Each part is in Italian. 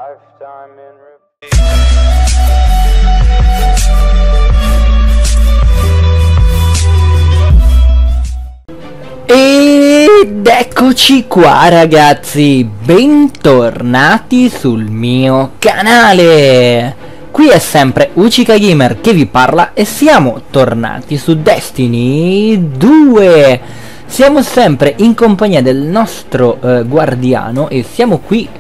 Ed eccoci qua ragazzi, bentornati sul mio canale. Qui è sempre Uchika Gamer che vi parla e siamo tornati su Destiny 2. Siamo sempre in compagnia del nostro guardiano e siamo qui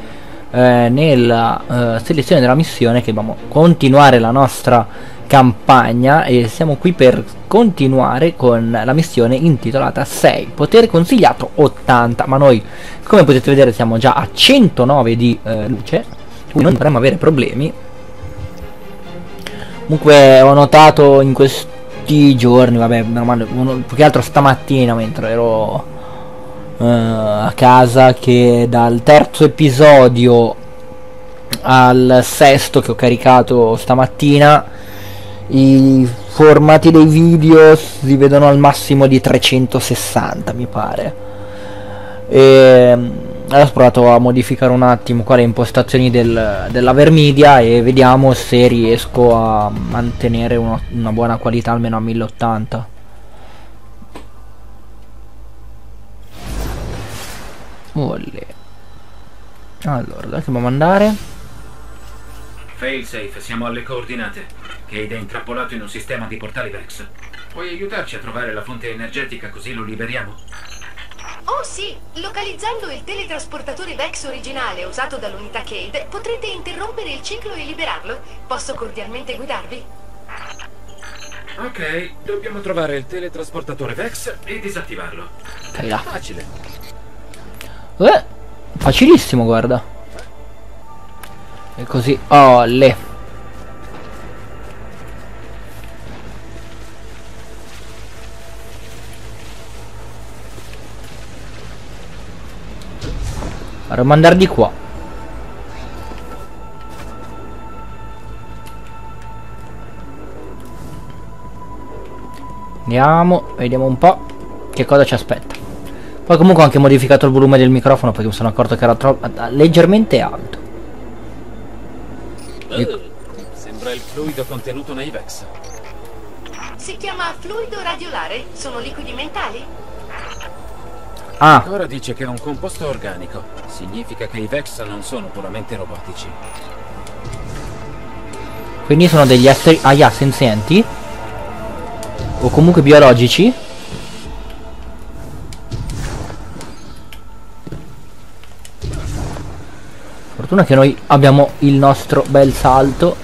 nella selezione della missione, che dobbiamo continuare la nostra campagna e siamo qui per continuare con la missione intitolata 6, potere consigliato 80, ma noi, come potete vedere, siamo già a 109 di luce, quindi non dovremmo avere problemi. Comunque ho notato in questi giorni, vabbè, più che altro stamattina mentre ero a casa, che dal terzo episodio al sesto che ho caricato stamattina i formati dei video si vedono al massimo di 360, mi pare. E adesso ho provato a modificare un attimo qua le impostazioni dell'Avermedia e vediamo se riesco a mantenere una buona qualità almeno a 1080. Olle. Allora, dove dobbiamo andare? Failsafe, siamo alle coordinate. Cade è intrappolato in un sistema di portali Vex. Puoi aiutarci a trovare la fonte energetica, così lo liberiamo? Oh sì, localizzando il teletrasportatore Vex originale usato dall'unità Cade potrete interrompere il ciclo e liberarlo. Posso cordialmente guidarvi? Ok, dobbiamo trovare il teletrasportatore Vex e disattivarlo. Facile. Facilissimo, guarda. E così, olle. Dovremmo andare di qua. Andiamo, vediamo un po' che cosa ci aspetta. Poi comunque ho anche modificato il volume del microfono perché mi sono accorto che era leggermente alto. Sembra il fluido contenuto nei Vex. Si chiama fluido radiolare. Sono liquidi mentali? Ah, Ora dice che è un composto organico. Significa che i Vex non sono puramente robotici. quindi sono degli esseri senzienti? O comunque biologici? Fortuna che noi abbiamo il nostro bel salto.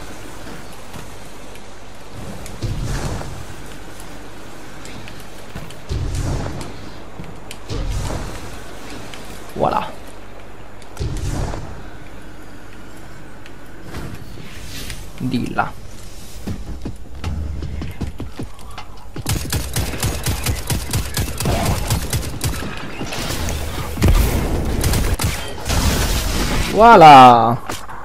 Voilà. Di là. Voilà.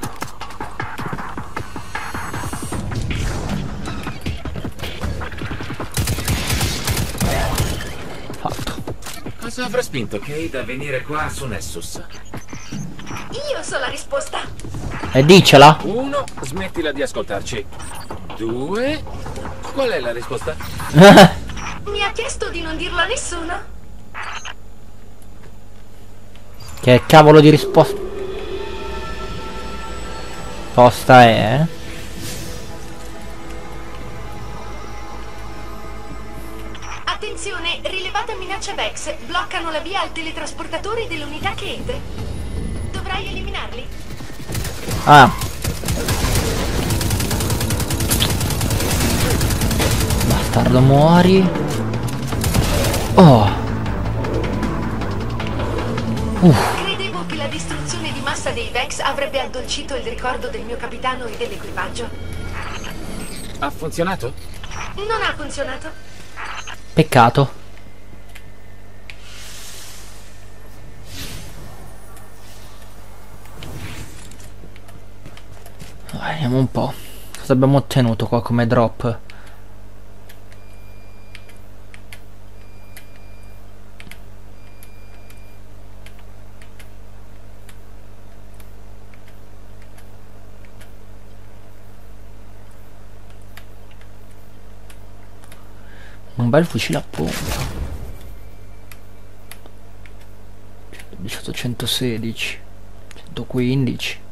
Fatto. Cosa avrà spinto Cade a venire qua su Nessus? Io so la risposta. E dicela. 1. Smettila di ascoltarci. 2. Qual è la risposta? Mi ha chiesto di non dirlo a nessuno. Che cavolo di risposta è? Attenzione, rilevata minaccia Vex. Bloccano la via al teletrasportatore dell'unità Cade. Dovrai eliminarli. Ah. Bastardo, muori. Oh. Credevo che la distruzione di massa dei Vex avrebbe addolcito il ricordo del mio capitano e dell'equipaggio. Ha funzionato? Non ha funzionato. Peccato. Vediamo un po'. Cosa abbiamo ottenuto qua come drop? Un bel fucile a pompa. 1816, 115.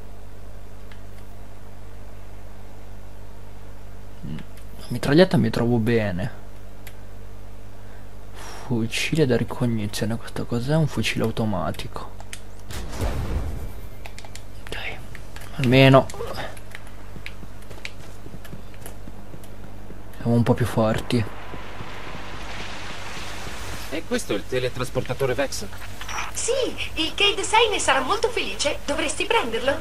La mitraglietta mi trovo bene. Fucile da ricognizione, questo cos'è? Un fucile automatico. Ok, almeno siamo un po' più forti. E questo è il teletrasportatore Vex? Sì, il Cade 6 ne sarà molto felice. Dovresti prenderlo.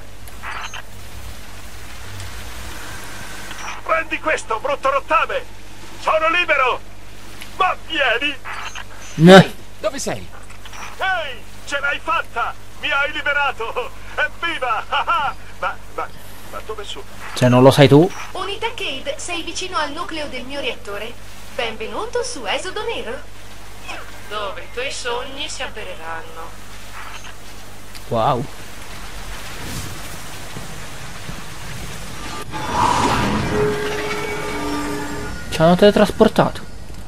Prendi questo, brutto rottame! Sono libero! Ma vieni! Dove sei? Ehi, ce l'hai fatta! Mi hai liberato! Evviva! Ma dove sono? Cioè, non lo sai tu? Unità Cade, sei vicino al nucleo del mio reattore. Benvenuto su Esodo Nero, dove i tuoi sogni si avvereranno. Wow. Ci hanno teletrasportato.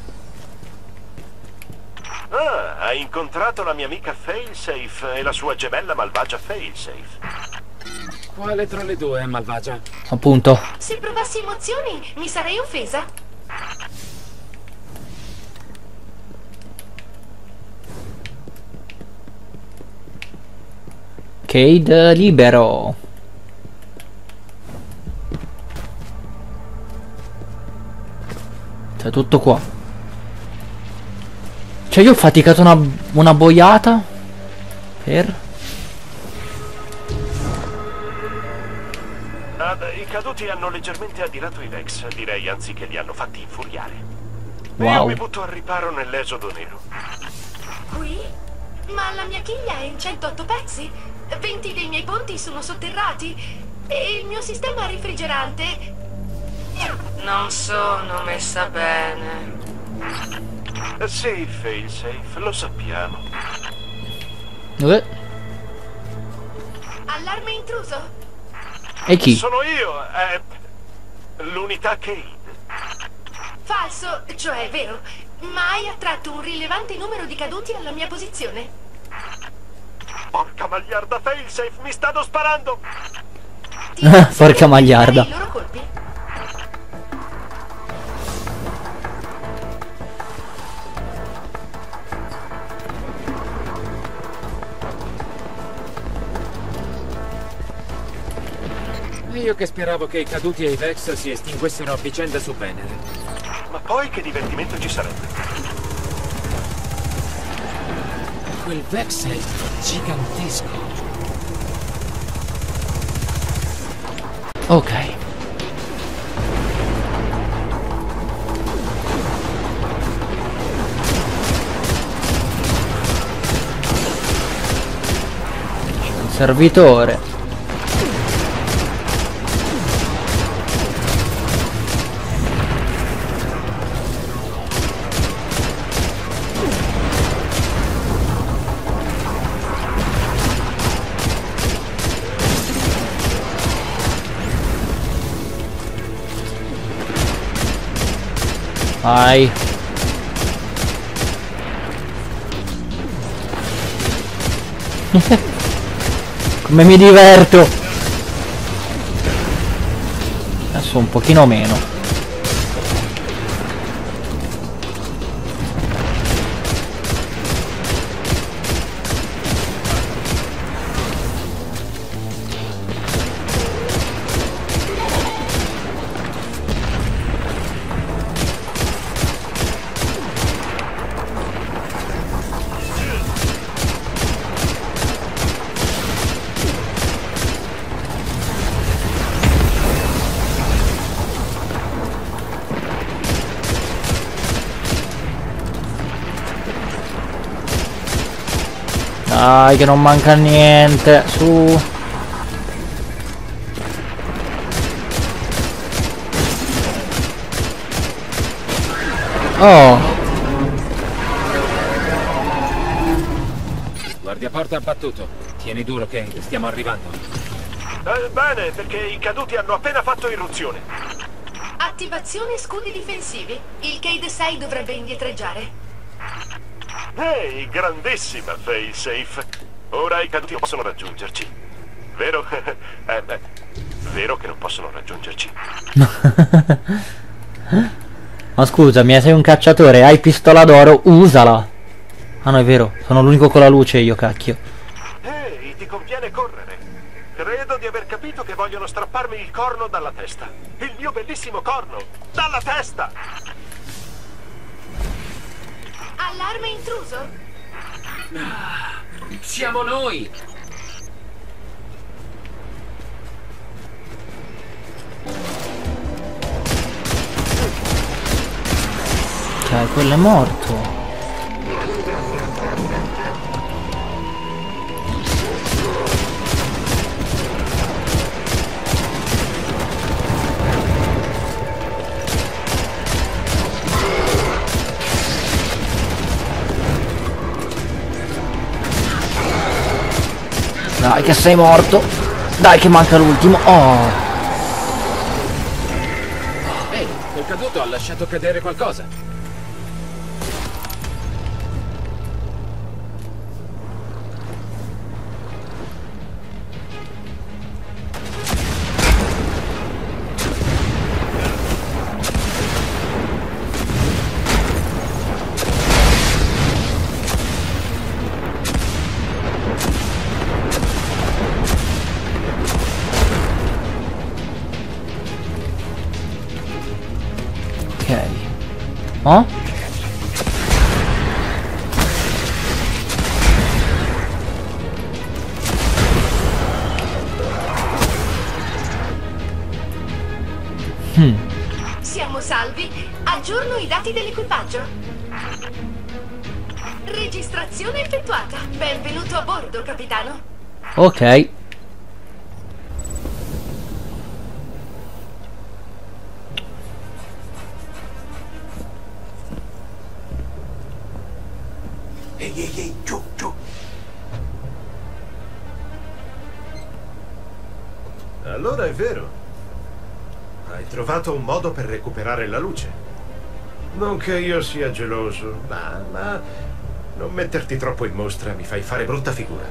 Ah, hai incontrato la mia amica Failsafe e la sua gemella malvagia Failsafe. Quale tra le due è malvagia? Appunto. Se provassi emozioni, mi sarei offesa. Cade libero. C'è tutto qua. Cioè io ho faticato una boiata per... I caduti hanno leggermente addirato i Vex, direi, anzi che li hanno fatti infuriare. Wow. Io mi butto al riparo nell'esodo nero. Qui? Ma la mia chiglia è in 108 pezzi. 20 dei miei ponti sono sotterrati. E il mio sistema refrigerante... non sono messa bene. Sì, Failsafe, lo sappiamo. Allarme intruso. E chi? Sono io, l'unità Cade. Falso, cioè è vero. Ma hai attratto un rilevante numero di caduti alla mia posizione. Porca magliarda, Failsafe, mi stanno sparando! Porca magliarda. I loro colpi. Io che speravo che i caduti e i Vex si estinguessero a vicenda su Venere. Ma poi che divertimento ci sarebbe? Quel Vex è gigantesco. Ok. Servitore. Vai. Come mi diverto. Adesso un pochino meno. Dai che non manca niente, su. Oh. Guardiaporta abbattuto. Tieni duro, Cade, stiamo arrivando. Bene, perché i caduti hanno appena fatto irruzione. Attivazione scudi difensivi. Il Cade 6 dovrebbe indietreggiare. Ehi, grandissima failsafe. Ora i caduti possono raggiungerci. Vero? Vero che non possono raggiungerci. Ma scusami, sei un cacciatore, hai pistola d'oro, usala. Ah no, è vero, sono l'unico con la luce io, cacchio. Ehi, ti conviene correre. Credo di aver capito che vogliono strapparmi il corno dalla testa. Il mio bellissimo corno! Dalla testa! Allarme intruso? Siamo noi! Cioè, quello è morto. Dai che sei morto. Dai che manca l'ultimo. Oh. Ehi, quel caduto ha lasciato cadere qualcosa. Oh? Siamo salvi. Aggiorno i dati dell'equipaggio. Registrazione effettuata. Benvenuto a bordo, capitano. Ok. Ehi, giù. Allora è vero. Hai trovato un modo per recuperare la luce. Non che io sia geloso, ma non metterti troppo in mostra, mi fai fare brutta figura.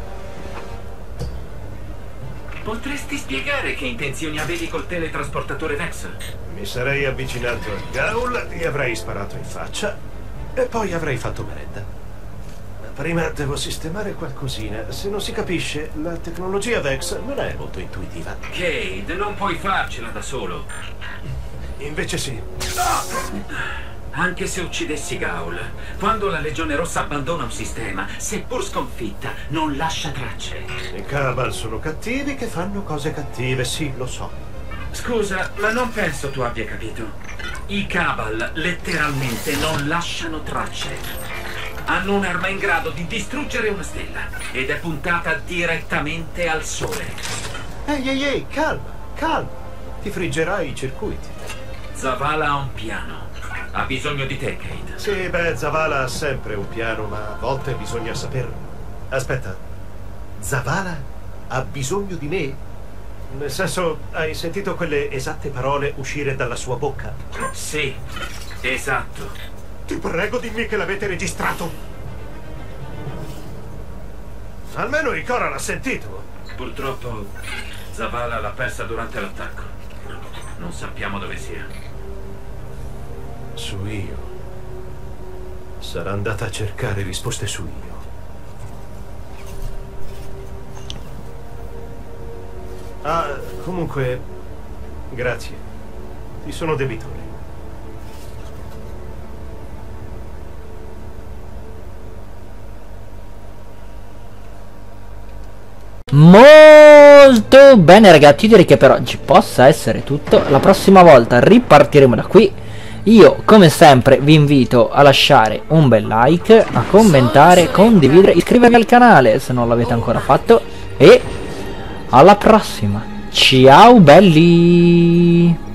Potresti spiegare che intenzioni avevi col teletrasportatore Vex? Mi sarei avvicinato al Gaul, gli avrei sparato in faccia e poi avrei fatto merenda. Prima devo sistemare qualcosina. Se non si capisce, la tecnologia Vex non è molto intuitiva. Cade, non puoi farcela da solo. Invece sì. Anche se uccidessi Gaul, quando la Legione Rossa abbandona un sistema, seppur sconfitta, non lascia tracce. I Cabal sono cattivi che fanno cose cattive, sì, lo so. Scusa, ma non penso tu abbia capito. I Cabal letteralmente non lasciano tracce. Hanno un'arma in grado di distruggere una stella ed è puntata direttamente al sole. Ehi, calma. Ti friggerai i circuiti. Zavala ha un piano. Ha bisogno di te, Cade. Sì, Zavala ha sempre un piano, ma a volte bisogna saperlo. Aspetta, Zavala ha bisogno di me? Nel senso, hai sentito quelle esatte parole uscire dalla sua bocca? Sì, esatto. Ti prego, dimmi che l'avete registrato. Almeno Ikora l'ha sentito. Purtroppo Zavala l'ha persa durante l'attacco. Non sappiamo dove sia. Su Io. Sarà andata a cercare risposte su Io. Ah, comunque, grazie. Ti sono debitore. Molto bene ragazzi, direi che per oggi possa essere tutto. La prossima volta ripartiremo da qui. Io come sempre vi invito a lasciare un bel like, a commentare, condividere, iscrivervi al canale se non l'avete ancora fatto e alla prossima. Ciao belli.